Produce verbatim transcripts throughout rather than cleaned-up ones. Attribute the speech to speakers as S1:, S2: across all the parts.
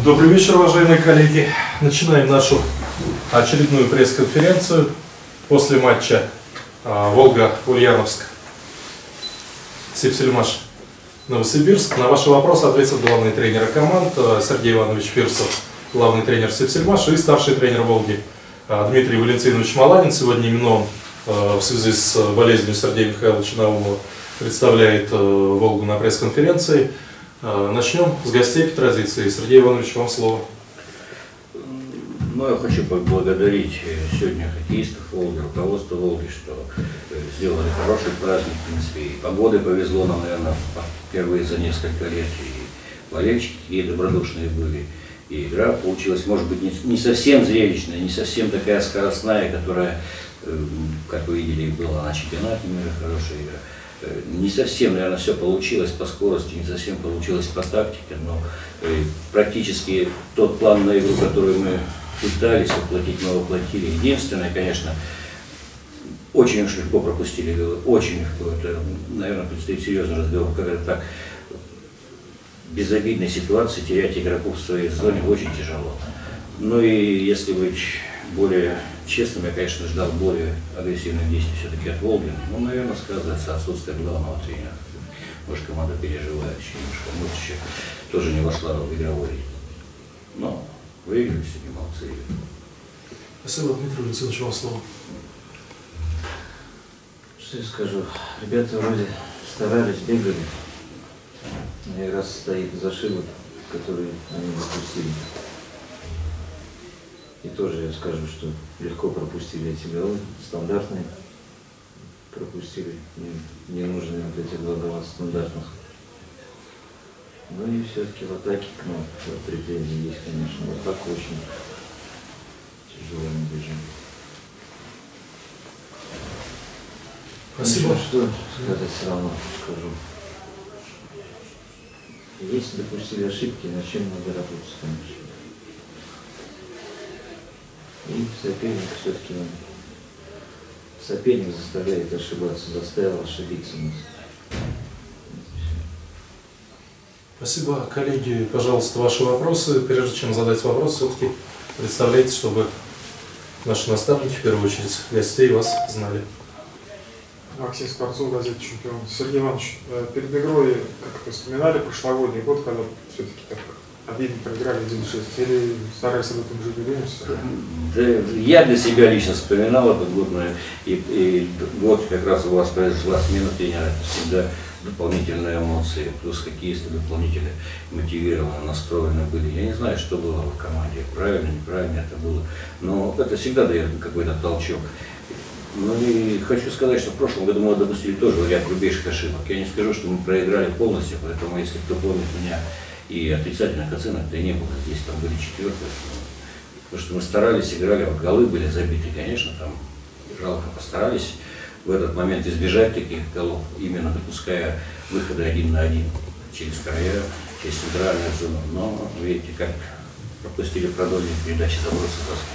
S1: Добрый вечер, уважаемые коллеги. Начинаем нашу очередную пресс-конференцию после матча Волга-Ульяновск, Сипсельмаш, Новосибирск. На ваши вопросы ответят главный тренер команд Сергей Иванович Фирсов, главный тренер Сипсельмаша, и старший тренер Волги Дмитрий Валентинович Маланин. Сегодня именно он в связи с болезнью Сергея Михайловича Наумова представляет Волгу на пресс-конференции. Начнем с гостей по традиции. Сергей Иванович, вам слово.
S2: Ну, я хочу поблагодарить сегодня хоккеистов Волги, руководство Волги, что сделали хороший праздник, в принципе, и погоды повезло нам, наверное, впервые за несколько лет, и болельщики и добродушные были, и игра получилась, может быть, не, не совсем зрелищная, не совсем такая скоростная, которая, как вы видели, была на чемпионате мира, хорошая игра. Не совсем, наверное, все получилось по скорости, не совсем получилось по тактике, но э, практически тот план на игру, который мы пытались воплотить, мы воплотили. Единственное, конечно, очень уж легко пропустили голы, очень легко. Это, наверное, предстоит серьезный разговор, когда так в безобидной ситуации терять игроков в своей зоне очень тяжело. Ну и если быть более честным, я, конечно, ждал более агрессивных действий все-таки от Волги. Ну, наверное, сказывается отсутствие главного тренера. Может, команда переживает еще немножко. Может, еще тоже не вошла в игровой ритм. Но выиграли сегодня, молодцы.
S1: Спасибо, Дмитрий Валентинович, вам слово.
S3: Что я скажу? Ребята вроде старались, бегали. Но и раз стоит зашивок, который они допустили. И тоже я скажу, что легко пропустили эти голы, стандартные пропустили, ненужные вот эти два гола стандартных. Ну и все-таки в атаке к нам претензии есть, конечно, вот так очень тяжело мы бежим.
S1: Спасибо.
S3: Ну, что сказать все равно скажу. Если допустили ошибки, над чем надо работать, конечно. И соперник все-таки соперник заставляет ошибаться, заставил ошибиться нас.
S1: Спасибо. Коллеги, пожалуйста, ваши вопросы. Прежде чем задать вопрос, все-таки представляйте, чтобы наши наставники, в первую очередь, гостей вас знали.
S4: Максим Скворцов, газета «Чемпион». Сергей Иванович, перед игрой как-то вспоминали прошлогодний год, когда все-таки так обидно проиграли один шесть, или старались об этом уже не думать?
S2: Да, я для себя лично вспоминал этот год, и, и год как раз у вас произошла смена тренера, это всегда дополнительные эмоции, плюс хоккеисты дополнительно мотивированы, настроены были. Я не знаю, что было в команде, правильно, неправильно это было, но это всегда дает какой-то толчок. Ну и хочу сказать, что в прошлом году мы допустили тоже ряд грубейших ошибок. Я не скажу, что мы проиграли полностью, поэтому если кто помнит меня, и отрицательных оценок-то и не было. Здесь там были четвертые. Потому что мы старались, играли, вот голы были забиты, конечно, там жалко, постарались в этот момент избежать таких голов, именно допуская выходы один на один через края, через центральную зону. Но видите, как пропустили продольные передачи, забросы доски.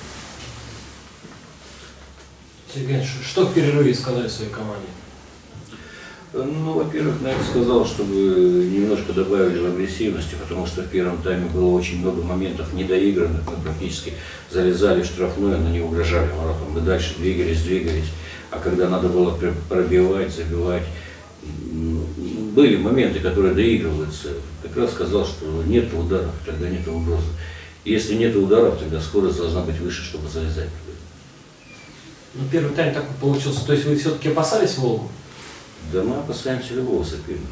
S5: Сергей, что в перерыве сказали своей команде?
S2: Ну, во-первых, наверное, сказал, чтобы немножко добавили в агрессивности, потому что в первом тайме было очень много моментов недоигранных, мы практически залезали в штрафную, но не угрожали воротам. Мы дальше двигались, двигались, а когда надо было пробивать, забивать, были моменты, которые доигрываются. Как раз сказал, что нет ударов, тогда нет угрозы. Если нет ударов, тогда скорость должна быть выше, чтобы залезать.
S5: Ну, первый тайм такой получился, то есть вы все-таки опасались Волгу?
S2: Да мы опасаемся любого соперника.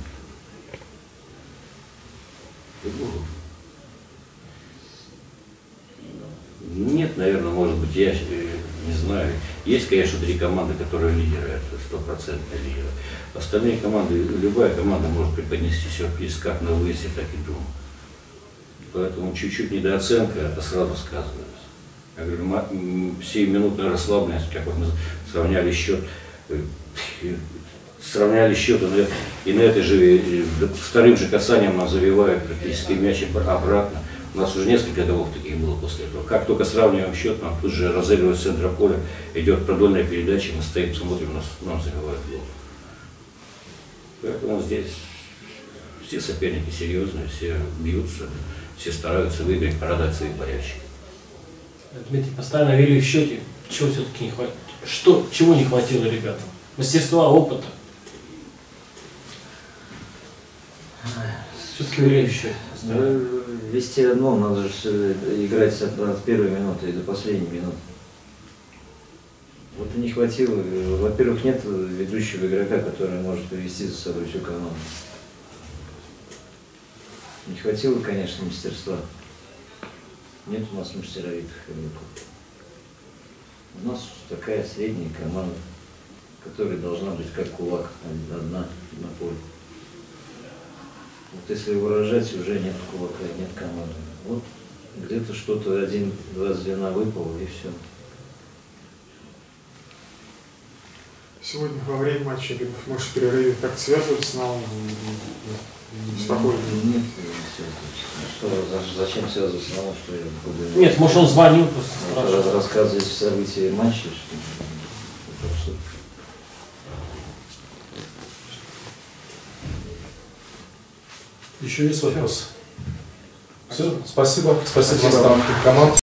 S2: Любого. Нет, наверное, может быть, я не знаю. Есть, конечно, три команды, которые лидеры, это стопроцентные лидеры. Остальные команды, любая команда может преподнести сюрприз как на выезде, так и дома. Поэтому чуть-чуть недооценка, это сразу сказывается. Я говорю, семиминутная расслабленность, как вот мы сравняли счет, сравняли счет, и на это же вторым же касанием нам забивают практически мяч обратно. У нас уже несколько голов таких было после этого. Как только сравниваем счет, нам тут же разыгрывают с центра поля, идет продольная передача, мы стоим, смотрим, нас, нам забивают гол. Поэтому здесь все соперники серьезные, все бьются, все стараются выиграть, порадовать своих болельщиков.
S5: Дмитрий, постоянно вели в счете. Чего все-таки не хватило? Что, чего не хватило ребятам? Мастерства, опыта. Все-таки вели в счете.
S3: Ну, вести одно, надо же всё играть от, от первой минуты и до последней минуты. Вот и не хватило. Во-первых, нет ведущего игрока, который может повести за собой всю команду. Не хватило, конечно, мастерства. Нет у нас мастеровитых игроков. У нас такая средняя команда, которая должна быть как кулак, одна на поле. Вот если выражать, уже нет кулака, нет команды. Вот где-то что-то один-два звена выпало, и все.
S4: Сегодня во время матча, может, в перерыве как связываться с нами? Спокойно.
S3: Нет, не связываться. Что, за- зачем связываться на что я буду...
S5: Нет, может он звонил просто.
S3: Раз-
S5: спрашивал.
S3: рассказывать события матча, что ли? Это абсурд.
S1: Еще есть вопросы? Все, спасибо. Спасибо наставникам команд.